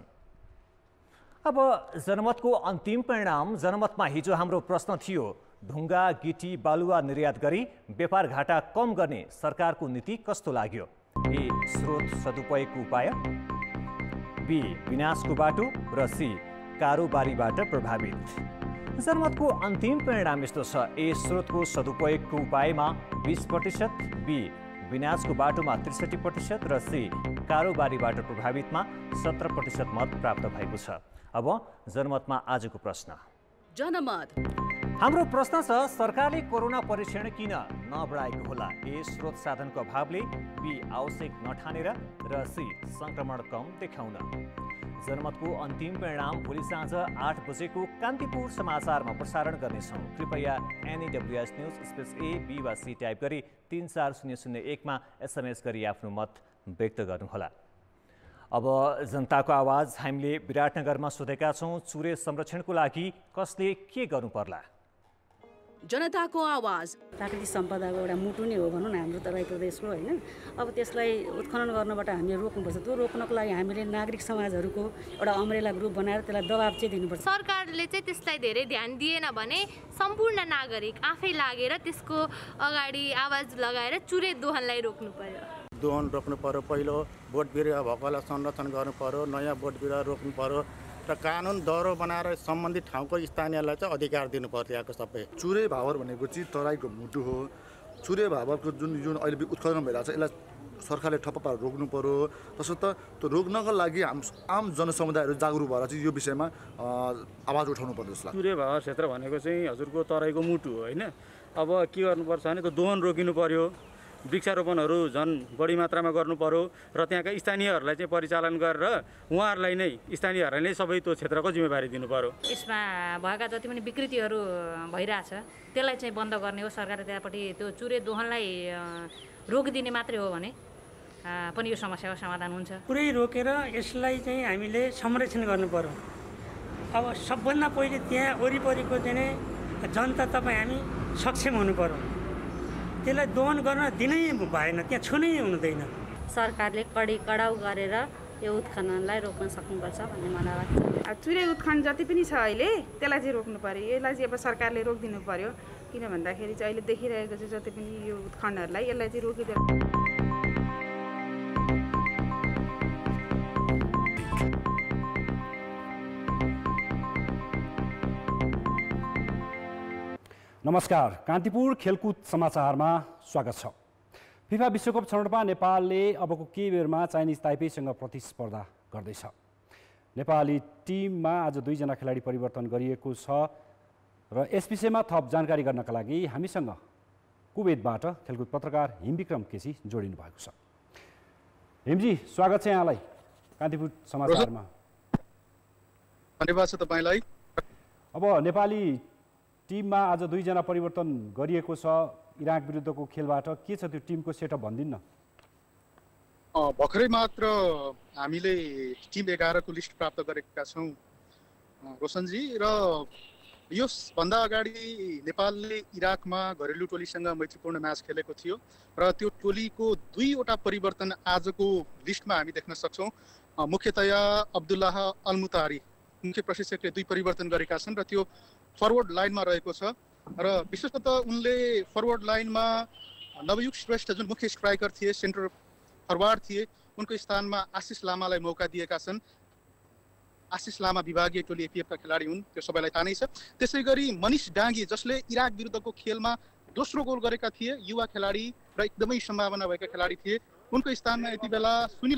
[SPEAKER 2] अब जनमतको अन्तिम परिणाम। जनमतमा हिजो हाम्रो प्रश्न थियो, ढुङ्गा, गिटी, बालुवा निर्यात गरी व्यापार घाटा कम गर्ने सरकारको नीति कस्तो लाग्यो? ए. स्रोत सदुपयोगको उपाय, बी. विनाशको बाटो र सी. कारोबारीबाट प्रभावित। जनमतको अन्तिम परिणाम यस्तो छ। ए. स्रोतको सदुपयोगको उपायमा 20%, बी. विनाशको बाटोमा 63% र सी. कारोबारीबाट प्रभावितमा 17% मत प्राप्त भएको छ। अब जनमतमा आजको प्रश्न।
[SPEAKER 20] जनमत
[SPEAKER 2] हाम्रो प्रश्न छ, सरकारले कोरोना परीक्षण किन नबढाएको होला? ए. स्रोत साधनको अभावले, बी. आवश्यक नठानेर र सी. संक्रमण कम देखाउन। जनमतको अन्तिम परिणाम भोलि साँझ 8 बजेको कान्तिपुर समाचारमा प्रसारण गर्नेछौँ। कृपया NEWS news space A, B वा C टाइप गरी 34001मा SMS गरी आफ्नो मत व्यक्त गर्नुहोला। अब जनताको आवाज हामीले विराटनगरमा सोधेका छौँ। चुरे संरक्षणको लागि कसले के गर्नु पर्ला?
[SPEAKER 20] जनताको आवाज
[SPEAKER 21] प्राकृतिक सम्पदाको एउटा मुटु नै हो भनौँ न हाम्रो तराई प्रदेशको, होइन? अब त्यसलाई उत्खनन गर्नबाट हामीले रोक्नुपर्छ। त्यो रोक्नको लागि हामीले नागरिक समाजहरूको एउटा अम्ब्रेला ग्रुप बनाएर त्यसलाई दबाब चाहिँ दिनुपर्छ।
[SPEAKER 22] सरकारले चाहिँ त्यसलाई धेरै ध्यान दिएन भने सम्पूर्ण नागरिक आफै लागेर त्यसको अगाडि आवाज लगाएर चुरे दोहनलाई रोक्नु पर्यो।
[SPEAKER 23] दोहन रोक्नु पर्यो। पहिलो बोट बिरुवा भएकोलाई संरक्षण गर्नु पर्यो, नयाँ बोट बिरुवा रोप्नु पर्यो र कानुन दह्रो बनाएर सम्बन्धित ठाउँको स्थानीयलाई चाहिँ अधिकार दिनु पर्छ। यहाँको सबै
[SPEAKER 24] चुरे भावर भनेको चाहिँ तराईको मुटु हो। चुरे भावरको जुन अहिले उत्खनन भइरहेको छ यसलाई सरकारले ठप्प पारेर रोक्नु पर्यो। तसर्थ त्यो रोक्नको लागि आम जनसमुदायहरू जागरुक भएर चाहिँ यो विषयमा आवाज उठाउनु पर्छ। जसलाई
[SPEAKER 25] चुरे भावर क्षेत्र भनेको चाहिँ हजुरको तराईको मुटु हो, होइन? अब के गर्नुपर्छ भने त्यो दोहन रोकिनु पर्यो, वृक्षारोपणहरू झन् बढी मात्रामा गर्नु पर्यो र त्यहाँका स्थानीयहरूलाई चाहिँ परिचालन गरेर उहाँहरूलाई नै स्थानीयहरूलाई नै सबै त्यो क्षेत्रको जिम्मेवारी दिनु पर्यो।
[SPEAKER 26] यसमा भएका जति पनि विकृतिहरू भइरहेछ त्यसलाई चाहिँ बन्द गर्ने हो सरकारले। त्यहाँपट्टि त्यो चुरे दोहनलाई रोकिदिने मात्रै हो भने पनि यो समस्याको समाधान हुन्छ।
[SPEAKER 27] पुरै रोकेर यसलाई चाहिँ हामीले संरक्षण गर्नु पर्यो। अब सबभन्दा पहिले त्यहाँ वरिपरिको चाहिँ जनता तपाईँ हामी सक्षम हुनु पर्यो। त्यसलाई दोहन गर्न दिनै भएन, त्यहाँ छुनै हुँदैन।
[SPEAKER 21] सरकारले कडाउ गरेर यो उत्खननलाई रोक्न सक्नुपर्छ भन्ने मलाई लाग्छ।
[SPEAKER 28] अब चुरे उत्खनन जति पनि छ अहिले त्यसलाई चाहिँ रोक्नु पर्यो। यसलाई चाहिँ अब सरकारले रोकिदिनु पर्यो। किन भन्दाखेरि चाहिँ अहिले देखिरहेको चाहिँ जति पनि यो उत्खननहरूलाई यसलाई चाहिँ रोकिदिनु।
[SPEAKER 1] नमस्कार, कान्तिपुर खेलकुद समाचारमा स्वागत छ। फिफा विश्वकप छनौटमा नेपालले अबको केही बेरमा चाइनिज ताइपेसँग प्रतिस्पर्धा गर्दैछ। नेपाली टिममा आज 2 जना खेलाडी परिवर्तन गरिएको छ र यस विषयमा थप जानकारी गर्नका लागि हामीसँग कुवेतबाट खेलकुद पत्रकार हिमविक्रम केसी जोडिनु भएको छ। हिमजी, स्वागत छ यहाँलाई कान्तिपुर समाचारमा।
[SPEAKER 29] धन्यवाद छ तपाईलाई।
[SPEAKER 1] अब नेपाली टिममा आज 2 जना परिवर्तन गरिएको छ इराक विरुद्धको खेलबाट। के छ त्यो टिमको सेटअप भनिदिनु न।
[SPEAKER 29] भर्खरै मात्र हामीले टिम 11 को लिस्ट प्राप्त गरेका छौँ रोशनजी। र यसभन्दा अगाडि नेपालले इराकमा घरेलु टोलीसँग मैत्रीपूर्ण म्याच खेलेको थियो र त्यो टोलीको 2 वटा परिवर्तन आजको लिस्टमा हामी देख्न सक्छौँ। मुख्यतया अब्दुल्लाह अलमुतारी मुख्य प्रशिक्षकले 2 परिवर्तन गरेका छन् र त्यो फरवर्ड लाइनमा रहेको छ र विशेषतः उनले फरवर्ड लाइनमा नवयुग श्रेष्ठ जुन मुख्य स्ट्राइकर थिए, सेन्टर फरवार्ड थिए, उनको स्थानमा आशिष लामालाई मौका दिएका छन्। आशिष लामा विभागीय टोली APF का खेलाडी हुन्, त्यो सबैलाई थाहा नै छ। त्यसैगरी मनिष डाङ्गी जसले इराक विरुद्धको खेलमा दोस्रो गोल गरेका थिए, युवा खेलाडी र एकदमै सम्भावना भएका खेलाडी थिए, उनको स्थानमा यति बेला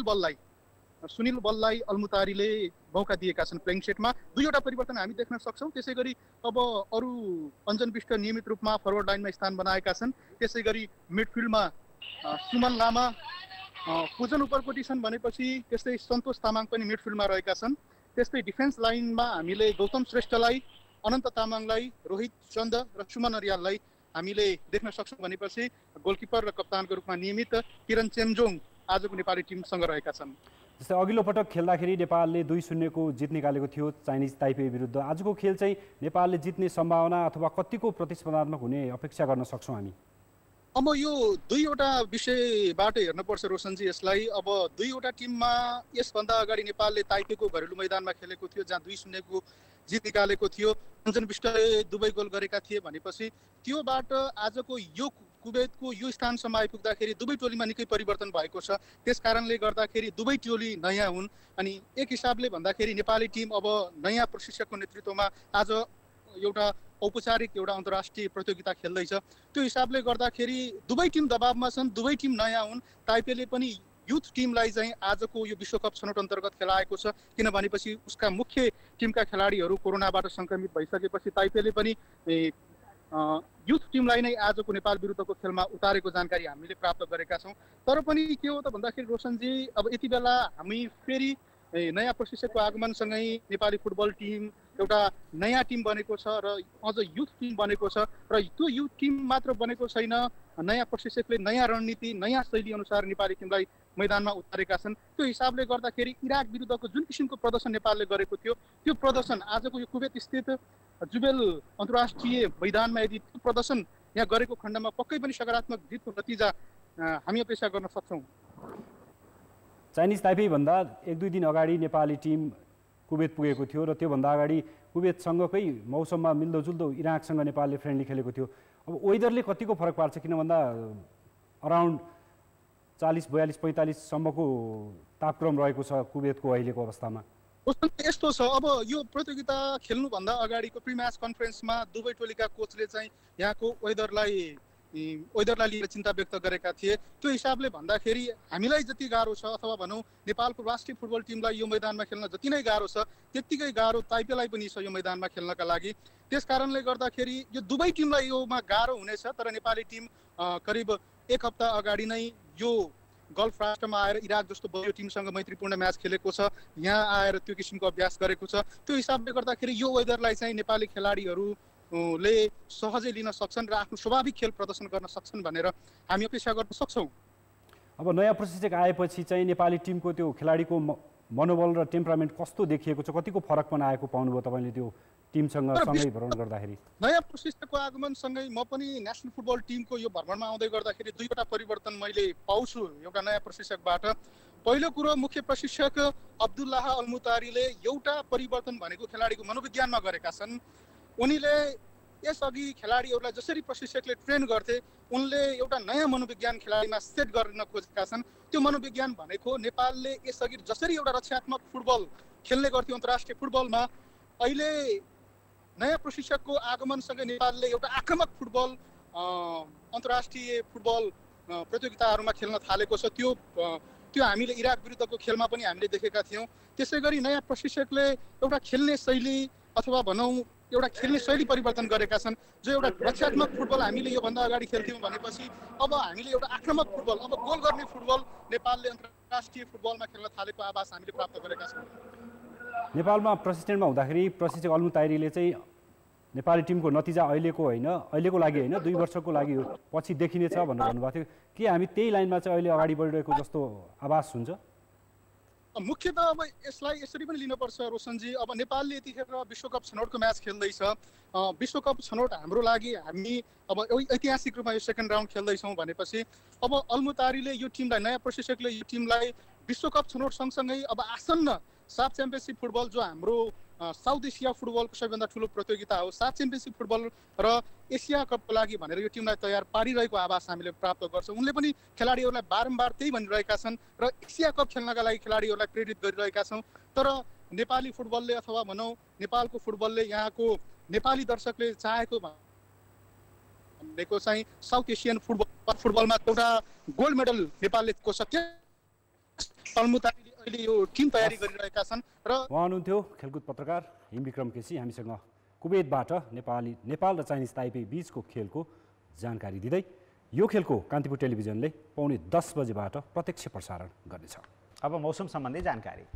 [SPEAKER 29] सुनिल बललाई अलमुतारीले मौका दिएका छन् प्लेइङ सेटमा। 2 वटा परिवर्तन हामी देख्न सक्छौँ। त्यसैगरी अब अरू अञ्जन विष्ट नियमित रूपमा फरवर्ड लाइनमा स्थान बनाएका छन्। त्यसैगरी मिडफिल्डमा सुमन लामा, पूजन उपरकोटी छन् भनेपछि त्यस्तै सन्तोष तामाङ पनि मिडफिल्डमा रहेका छन्। त्यस्तै डिफेन्स लाइनमा हामीले गौतम श्रेष्ठलाई, अनन्त तामाङलाई, रोहित चन्द र सुमन अर्याललाई हामीले देख्न सक्छौँ भनेपछि गोलकिपर र कप्तानको रूपमा नियमित किरण चेम्जोङ आजको नेपाली टिमसँग रहेका छन्।
[SPEAKER 1] जस्तै अघिल्लो पटक खेल्दाखेरि नेपालले 2-0 को जित निकालेको थियो चाइनिज ताइपे विरुद्ध। आजको खेल चाहिँ नेपालले जित्ने सम्भावना अथवा कतिको प्रतिस्पर्धात्मक हुने अपेक्षा गर्न सक्छौँ हामी?
[SPEAKER 29] अब यो 2 वटा विषयबाट हेर्नुपर्छ रोशनजी यसलाई। अब 2 वटा टिममा यसभन्दा अगाडि नेपालले ताइपेको घरेलु मैदानमा खेलेको थियो जहाँ 2-0 को जित निकालेको थियो। अञ्जन विष्टले 2 गोल गरेका थिए भनेपछि त्योबाट आजको यो कुवेतको यो स्थानसम्म आइपुग्दाखेरि 2 टोलीमा निकै परिवर्तन भएको छ। त्यसकारणले गर्दाखेरि 2 टोली नयाँ हुन्। अनि एक हिसाबले भन्दाखेरि नेपाली टिम अब नयाँ प्रशिक्षकको नेतृत्वमा आज एउटा औपचारिक एउटा अन्तर्राष्ट्रिय प्रतियोगिता खेल्दैछ। त्यो हिसाबले गर्दाखेरि 2 टिम दबावमा छन्, 2 टिम नयाँ हुन्। ताइपेले पनि युथ टिमलाई चाहिँ आजको यो विश्वकप छनौट अन्तर्गत खेलाएको छ, किनभनेपछि उसका मुख्य टिमका खेलाडीहरू कोरोनाबाट सङ्क्रमित भइसकेपछि ताइपेले पनि युथ टिमलाई नै आजको नेपाल विरुद्धको खेलमा उतारेको जानकारी हामीले प्राप्त गरेका छौँ। तर पनि के हो त भन्दाखेरि रोशनजी, अब यति बेला हामी फेरि नयाँ प्रशिक्षकको आगमनसँगै नेपाली फुटबल टिम एउटा नयाँ टिम बनेको छ र अझ युथ टिम बनेको छ र त्यो युथ टिम मात्र बनेको छैन, नयाँ प्रशिक्षकले नयाँ रणनीति नयाँ शैली अनुसार नेपाली टिमलाई मैदानमा उतारेका छन्। त्यो हिसाबले गर्दाखेरि इराक विरुद्धको जुन किसिमको प्रदर्शन नेपालले गरेको थियो त्यो प्रदर्शन आजको यो कुवेत स्थित जुबेल अन्तर्राष्ट्रिय मैदानमा यदि त्यो प्रदर्शन यहाँ गरेको खण्डमा पक्कै पनि सकारात्मक जितको नतिजा हामी अपेक्षा गर्न सक्छौँ।
[SPEAKER 1] चाइनिज ताइपे भन्दा 1-2 दिन अगाडि नेपाली टिम कुवेत पुगेको थियो र त्योभन्दा अगाडि कुवेतसँगकै मौसममा मिल्दोजुल्दो इराकसँग नेपालले फ्रेन्डली खेलेको थियो। अब वेदरले कतिको फरक पार्छ, किन भन्दा अराउन्ड 40, 42, 45 सम्मको तापक्रम रहेको छ कुवेतको अहिलेको अवस्थामा।
[SPEAKER 29] यस्तो छ, अब यो प्रतियोगिता खेल्नुभन्दा अगाडिको प्री म्याच कन्फरेन्समा दुवै टोलीका कोचले चाहिँ यहाँको वेदरलाई लिएर चिन्ता व्यक्त गरेका थिए। त्यो हिसाबले भन्दाखेरि हामीलाई जति गाह्रो छ अथवा भनौँ नेपालको राष्ट्रिय फुटबल टिमलाई यो मैदानमा खेल्न जति नै गाह्रो छ त्यत्तिकै गाह्रो ताइपेलाई पनि छ यो मैदानमा खेल्नका लागि। त्यस कारणले गर्दाखेरि यो दुवै टिमलाई योमा गाह्रो हुनेछ, तर नेपाली टिम करिब 1 हप्ता अगाडि नै यो गल्फ राष्ट्रमा आएर इराक जस्तो बलियो टिमसँग मैत्रीपूर्ण म्याच खेलेको छ, यहाँ आएर त्यो किसिमको अभ्यास गरेको छ। त्यो हिसाबले गर्दाखेरि यो वेदरलाई चाहिँ नेपाली खेलाडीहरूले सहजै लिन सक्छन् र आफ्नो स्वाभाविक खेल प्रदर्शन गर्न सक्छन् भनेर हामी अपेक्षा गर्न सक्छौँ।
[SPEAKER 1] अब नयाँ प्रशिक्षक आएपछि चाहिँ नेपाली टिमको त्यो खेलाडीको मनोबल र टेम्परामेन्ट कस्तो देखिएको छ, कतिको फरक पनि आएको पाउनुभयो तपाईँले त्यो टिमसँग सँगै भ्रमण गर्दाखेरि?
[SPEAKER 29] नयाँ प्रशिक्षकको आगमनसँगै म पनि नेसनल फुटबल टिमको यो भ्रमणमा आउँदै गर्दाखेरि 2वटा परिवर्तन मैले पाउँछु एउटा नयाँ प्रशिक्षकबाट। पहिलो कुरो, मुख्य प्रशिक्षक अब्दुल्लाह अलमुतारीले एउटा परिवर्तन भनेको खेलाडीको मनोविज्ञानमा गरेका छन्। उनीले यसअघि खेलाडीहरूलाई जसरी प्रशिक्षकले ट्रेन गर्थे उनले एउटा नयाँ मनोविज्ञान खेलाडीमा सेट गर्न खोजेका छन्। त्यो मनोविज्ञान भनेको नेपालले यसअघि जसरी एउटा रक्षात्मक फुटबल खेल्ने गर्थ्यो अन्तर्राष्ट्रिय फुटबलमा, अहिले नयाँ प्रशिक्षकको आगमनसँगै नेपालले एउटा आक्रामक फुटबल अन्तर्राष्ट्रिय फुटबल प्रतियोगिताहरूमा खेल्न थालेको छ। त्यो हामीले इराक विरुद्धको खेलमा पनि हामीले देखेका थियौँ। त्यसै गरी नयाँ प्रशिक्षकले एउटा खेल्ने शैली अथवा भनौँ एउटा खेल्ने शैली परिवर्तन गरेका छन्। जो एउटा रक्षात्मक फुटबल हामीले योभन्दा अगाडि खेल्थ्यौँ भनेपछि अब हामीले एउटा आक्रामक फुटबल, अब गोल गर्ने फुटबल नेपालले अन्तर्राष्ट्रिय फुटबलमा खेल्न थालेको आभास हामीले प्राप्त गरेका छौँ।
[SPEAKER 1] नेपालमा प्रशिक्षणमा हुँदाखेरि प्रशिक्षक अलमुतारीले चाहिँ नेपाली टिमको नतिजा अहिलेको लागि होइन 2 वर्षको लागि पछि देखिनेछ भनेर भन्नुभएको थियो। के हामी त्यही लाइनमा चाहिँ अहिले अगाडि बढिरहेको जस्तो आभास हुन्छ?
[SPEAKER 29] मुख्यतः अब यसलाई यसरी पनि लिनुपर्छ रोशनजी। अब नेपालले यतिखेर विश्वकप छनौटको म्याच खेल्दैछ। विश्वकप छनौट हाम्रो लागि हामी अब ऐतिहासिक रूपमा यो सेकेन्ड राउन्ड खेल्दैछौँ भनेपछि अब अलमुतारीले यो टिमलाई, नयाँ प्रशिक्षकले यो टिमलाई विश्वकप छनौट सँगसँगै अब आसन्न साफ च्याम्पियनसिप फुटबल जो हाम्रो साउथ एसिया फुटबलको सबैभन्दा ठुलो प्रतियोगिता हो, साफ च्याम्पियनसिप फुटबल र एसिया कपको लागि भनेर यो टिमलाई तयार पारिरहेको आभास हामीले प्राप्त गर्छौँ। उनले पनि खेलाडीहरूलाई बारम्बार त्यही भनिरहेका छन् र एसिया कप खेल्नका लागि खेलाडीहरूलाई प्रेरित गरिरहेका छौँ। तर नेपाली फुटबलले अथवा भनौँ नेपालको फुटबलले यहाँको नेपाली दर्शकले चाहेको भनेको चाहिँ साउथ एसियन फुटबलमा एउटा गोल्ड मेडल नेपालले सक्यो। अलमुतारीले अहिले यो टिम तयारी गरिरहेका छन् र
[SPEAKER 1] उहाँ हुनुहुन्थ्यो खेलकुद पत्रकार हिमविक्रम केसी, हामीसँग कुवेतबाट नेपाल र चाइनिज ताइपे बीचको खेलको जानकारी दिँदै। यो खेलको कान्तिपुर टेलिभिजनले 9:30 बजेबाट प्रत्यक्ष प्रसारण गर्नेछ।
[SPEAKER 3] अब मौसम सम्बन्धी जानकारी।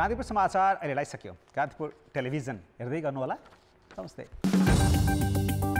[SPEAKER 1] कान्तिपुर समाचार अहिलेलाई सक्यो। कान्तिपुर टेलिभिजन हेर्दै गर्नुहोला। नमस्ते।